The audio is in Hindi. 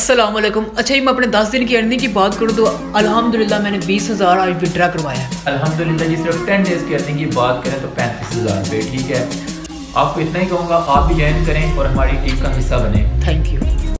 अस्सलाम वालेकुम। अच्छा जी, मैं अपने 10 दिन की अर्निंग की बात करूँ तो अल्हम्दुलिल्लाह मैंने 20,000 आज विड्रा करवाया है। अल्हम्दुलिल्लाह जी, सिर्फ 10 डेज़ की अर्निंग की बात करें तो 35,000 रुपये। ठीक है, आपको इतना ही कहूँगा, आप भी ज्वाइन करें और हमारी टीम का हिस्सा बने। Thank you.